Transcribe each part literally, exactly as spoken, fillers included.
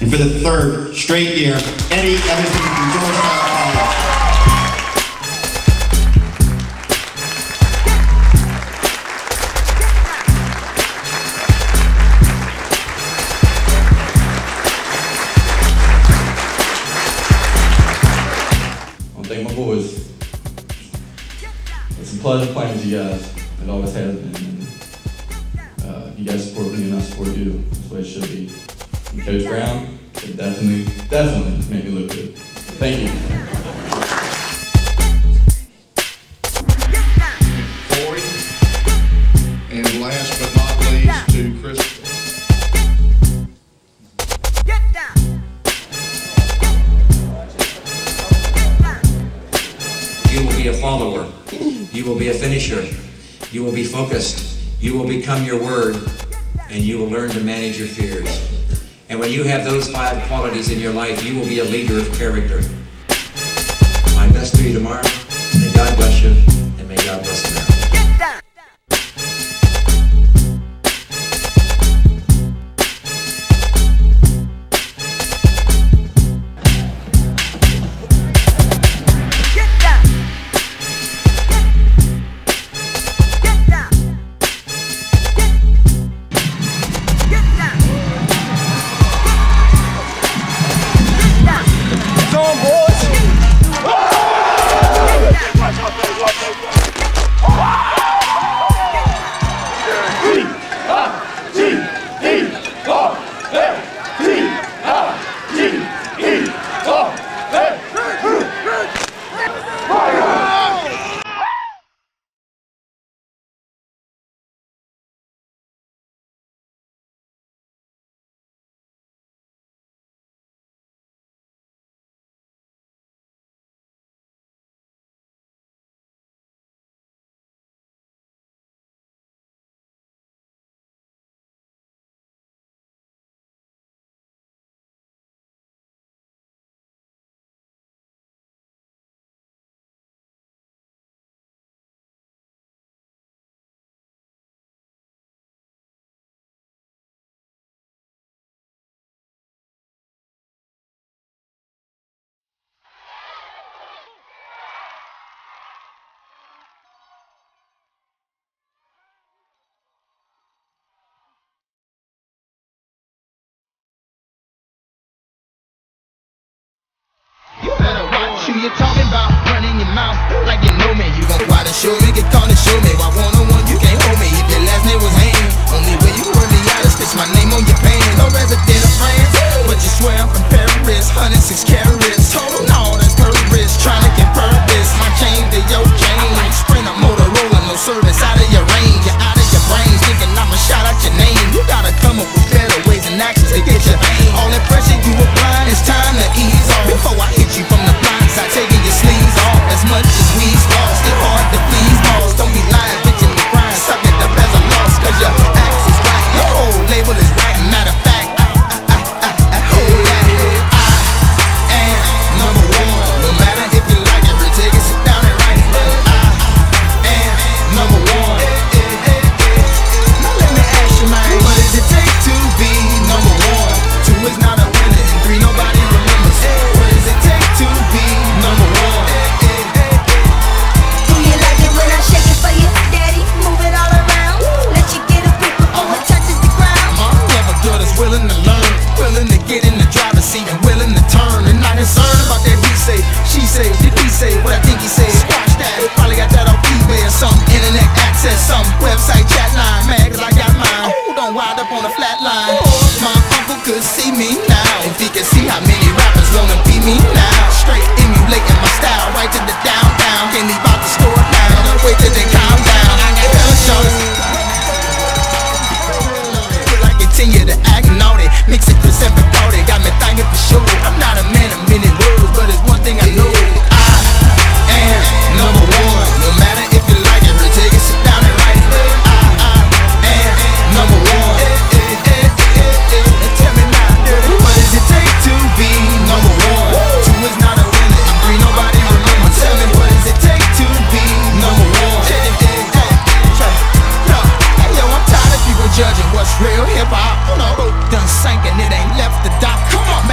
And for the third straight year, Eddie Emerson from Georgetown College. I want to thank my boys. It's a pleasure playing with you guys. It always has been. And, uh, you guys support me and I support you. That's the way it should be. And Coach Brown, it definitely, definitely made me look good. Thank you. Corey. And last but not least, to Chris. You will be a follower. You will be a finisher. You will be focused. You will become your word. And you will learn to manage your fears. And when you have those five qualities in your life, you will be a leader of character. My best to you tomorrow. May God bless you, and may God bless America. Who you talking about? Running your mouth like you know me. You gon' try to show me, get caught and show me. Why one on one you can't hold me? If your last name was Haynes, only way you heard me out is stitch my name on your pants. No resident of France, but you swear I'm from Paris. one hundred six carats, total no, that's purpose. Trying to get purpose, my chain to your chain. Sprint a Motorola, no service out of your range. You're out of your brains, thinking I'ma shout out your name. You gotta come up with better ways and actions to get your aim. All that pressure you apply, it's time to ease off. Before I hit you from the blind side, taking your sleeves off. As much as we's lost, it's hard to please boss. Don't be lying, bitch, in the grind, suck it up as a loss. Cause your axe is right, your whole label is right. Matter of fact, I, I, I, I, I hold that. I am number one. No matter if you like it, retake it, sit down and write it. I am number one. Now let me ask you, man, what does it take to be number one? Two is not a winner, and three nobody remembers. What does it take to be number one? Do you like it when I shake it for you, daddy? Move it all around. Let you get a grip before it touches the ground. I'm never good as willing to learn, willing to get in the driver's seat and willing to turn. And not concerned about that he say, she say, did he say what I think he said? Squash that, probably got that off eBay or something. Internet access, some website chat line. Mad cause I got mine. Oh, don't wind up on a flat line. My uncle could see me now, if he could see how many rappers wanna be me now. Straight emulating my style, right to the down, down. Can't leave out the store now, wait till they calm down. Hell, shorty, feel like continue to act naughty. Mix it with seven forty, got me thinking for sure. I'm not a man of many words, but it's one thing I know. I am number one. No matter if you like it, retake it, sit down and write it. I, I am number one. Tell me now, what does it take to be number one? Two is not a winner, and three nobody remembers. Tell me, what does it take to be number one? Yo, I'm tired of people judging what's real hip hop. No, done sank and it ain't left the dock. Come on,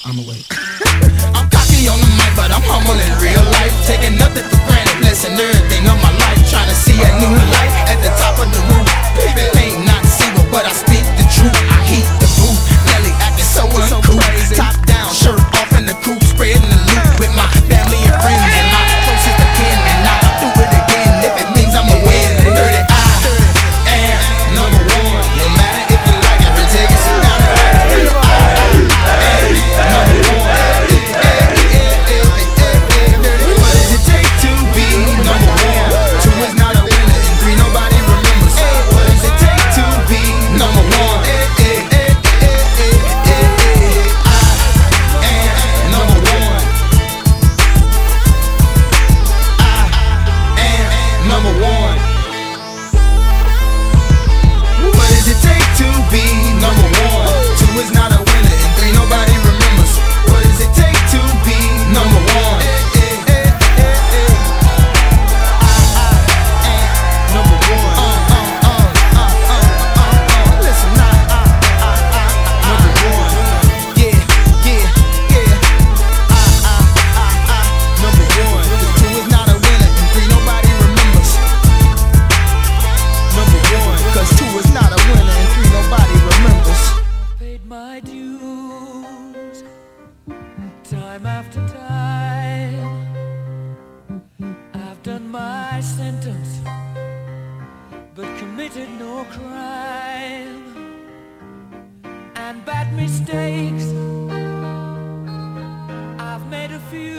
I'ma wait. I'm cocky on the mic, but I'm humble in real life. Taking nothing for granted, blessing everything of my life. Trying to see a new light at the top of the roof. Baby, ain't not single, but I speak the truth. I heat the booth, Nelly acting so uncool. Top down, shirt off in the coupe, spreading the loot with my family and friends and my closest of kin. And I do it again if it means I'ma win. Dirty I am number one. No matter if you like it or take it, sit down and write it. I am number one. What does it take to be number one? Two is not a winner and three nobody remembers. What does it take to be number one? Time after time, I've done my sentence, but committed no crime. And bad mistakes, I've made a few.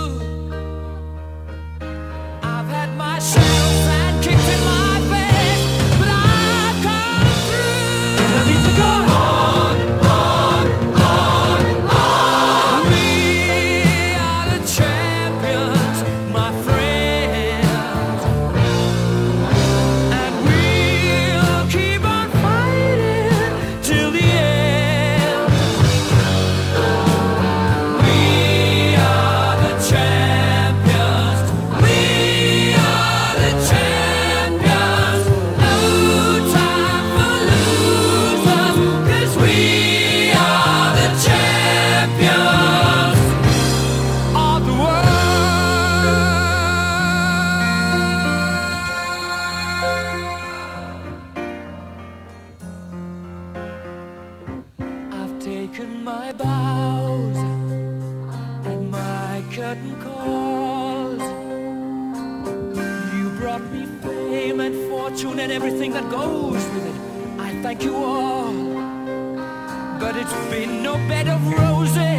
I've had my shadows and kicked in my face, but I've come through. Enemies are gone. Taken my bows and my curtain calls. You brought me fame and fortune and everything that goes with it. I thank you all, but it's been no bed of roses.